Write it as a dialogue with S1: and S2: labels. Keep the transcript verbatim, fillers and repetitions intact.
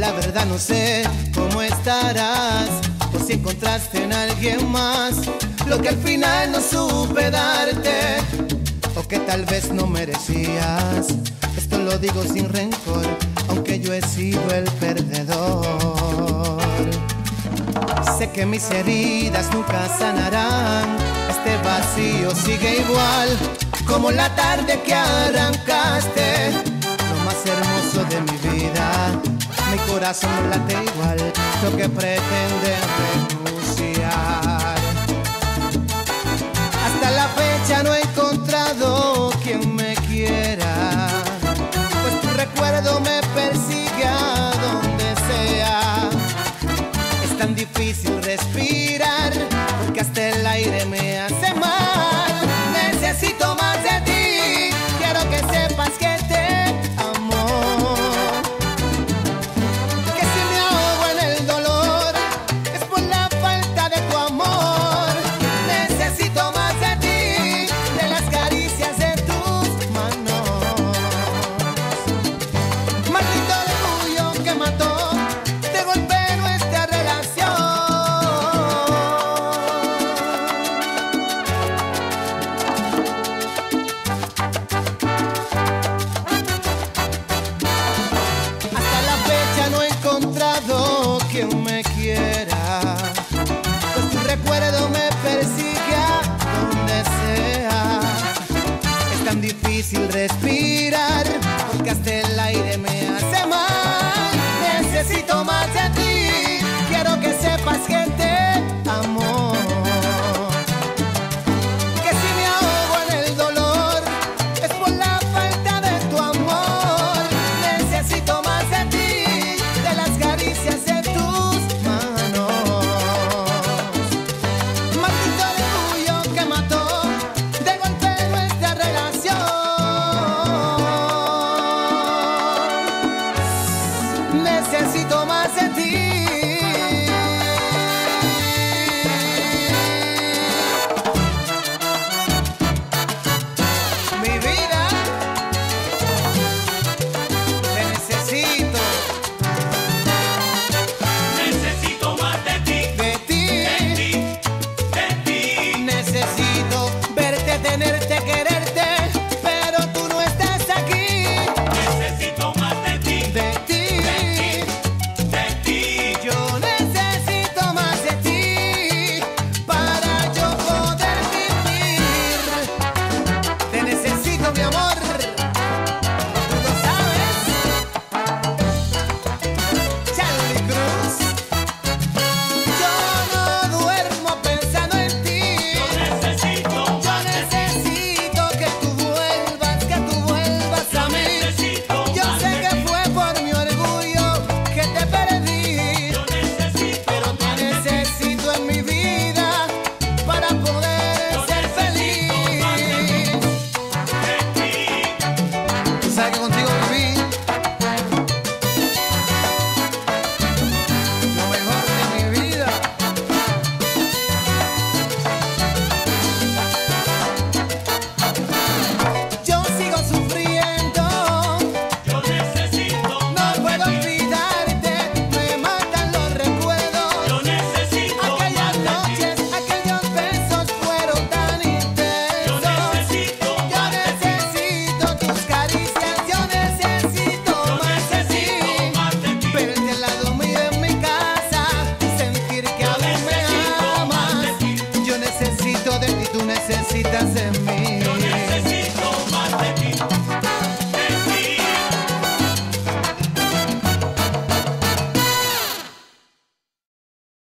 S1: la verdad no sé cómo estarás, o si encontraste en alguien más lo que al final no supe darte, o que tal vez no merecías. Esto lo digo sin rencor, aunque yo he sido el perdedor. Sé que mis heridas nunca sanarán, este vacío sigue igual como la tarde que arrancaste, lo más hermoso de mi vida. Mi corazón no late igual, lo que pretende renunciar. Hasta la fecha no he encontrado